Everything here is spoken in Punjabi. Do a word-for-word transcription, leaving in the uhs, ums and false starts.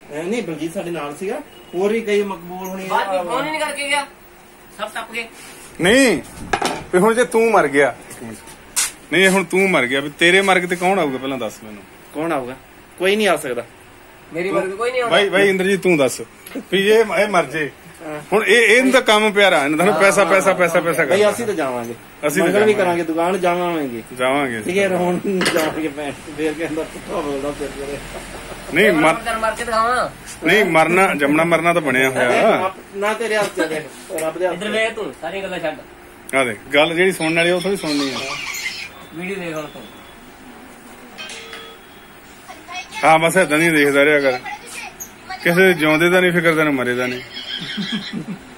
नहीं बलजीत साडे नाल सीगा, और भी कई मकबूल होनी बात भी फोन ही नहीं करके गया, सब टप गए। नहीं हुण जे तू मर गया, नहीं हुण तू मर गया, तेरे मरग ते कौन आऊगा पहला दस मैनू? कौन आऊगा? कोई नहीं आ सकदा। मेरी मर्ग कोई नहीं आउगा। भाई भाई इंद्रजीत तू दस भी ये ये मर जे ਹੁਣ ਇਹ ਇਹਨਾਂ ਦਾ ਕੰਮ ਪਿਆਰਾ ਇਹਨਾਂ ਦਾ ਪੈਸਾ ਪੈਸਾ ਪੈਸਾ ਪੈਸਾ ਭਾਈ ਅਸੀਂ ਤਾਂ ਜਾਵਾਂਗੇ, ਅਸੀਂ ਮੰਗਲ ਵੀ ਕਰਾਂਗੇ, ਦੁਕਾਨ ਜਾਵਾਂਗੇ ਜਾਵਾਂਗੇ ਠੀਕ ਹੈ। ਹੁਣ ਜਾਵਾਂਗੇ ਭੈਣ ਫੇਰ ਕਹਿੰਦਾ ਪੁੱਠਾ ਬੋਲਦਾ ਫਿਰ ਨਹੀਂ ਮਰ ਮਾਰ ਕੇ ਦਿਖਾਵਾਂ ਨਹੀਂ ਮਰਨਾ ਜੰਮਣਾ ਮਰਨਾ ਤਾਂ ਬਣਿਆ ਹੋਇਆ ਨਾ ਤੇਰੇ ਹੱਥ ਚ ਰੱਬ ਦੇ ਹੱਥ। ਇੱਧਰ ਵੇਖ ਤੂੰ ਸਾਰੀਆਂ ਗੱਲਾਂ ਛੱਡ, ਆ ਦੇ ਗੱਲ ਜਿਹੜੀ ਸੁਣਨ ਵਾਲੀ ਉਹ ਥੋੜੀ ਸੁਣਨੀ ਆ। ਵੀਡੀਓ ਦੇਖ ਹੁਣ ਤੂੰ। ਹਾਂ ਬਸ ਏਦਾਂ ਨਹੀਂ ਦੇਖਦਾ ਰਿਹਾ ਕਰ, ਕਿਸੇ ਜਿਉਂਦੇ ਦਾ ਨਹੀਂ ਫਿਕਰ, ਤੈਨੂੰ ਮਰੇ ਦਾ ਨਹੀਂ।